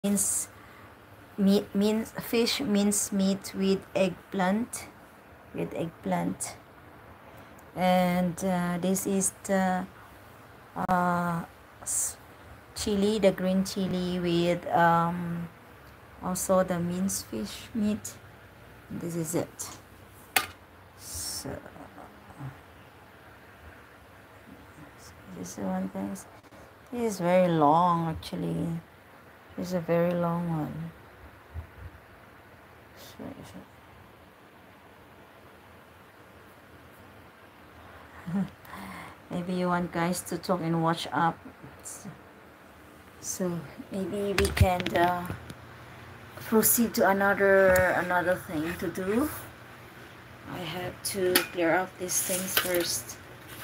Mince fish mince meat with eggplant, and this is the uh, chili, the green chili with also the minced fish meat. This is it. So this one, guys. This is very long actually. This is a very long one. Maybe you want guys to talk and watch up. So maybe we can proceed to another thing to do. I have to clear up these things first.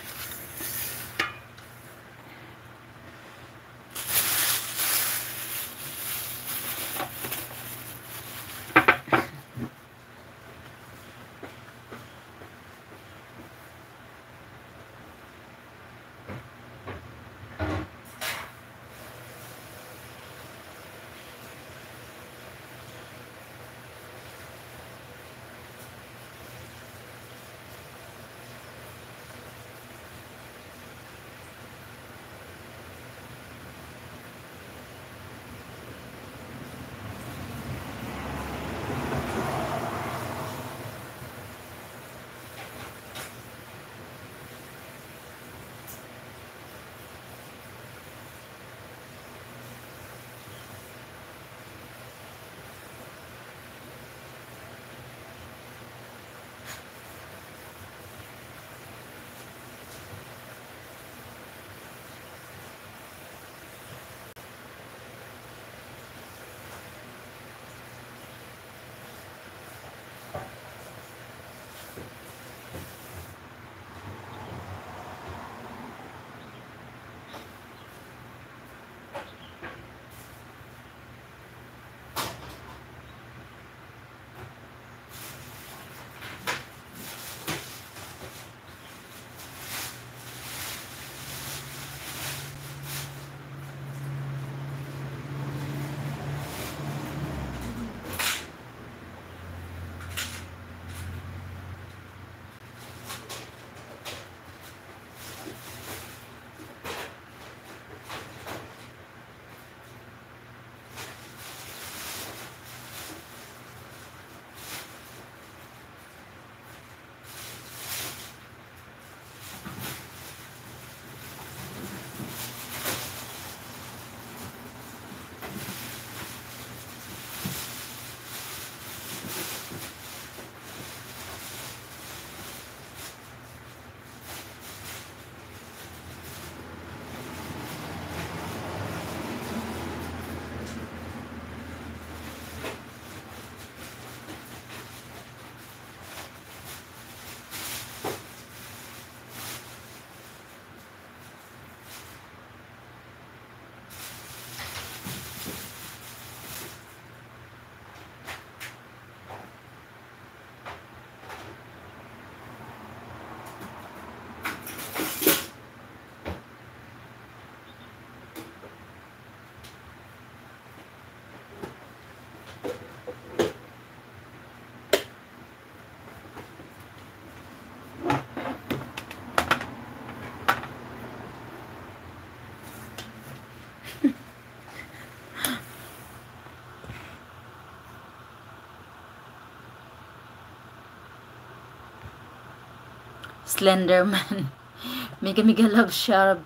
Slenderman. Mega Mega Love Shout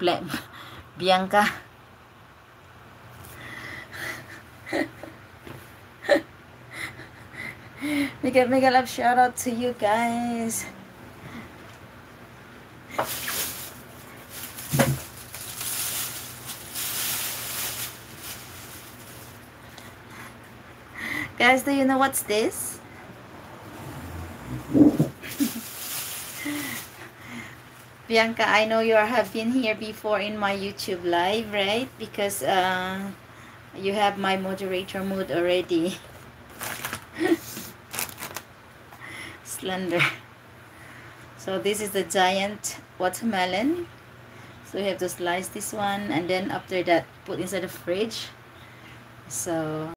Bianca. Mega Mega Love shout out to you guys. Guys, do you know what's this? Bianca, I know you have been here before in my YouTube live, right? Because you have my moderator mood already. Slender. So this is the giant watermelon. So you have to slice this one, and then after that put inside the fridge. So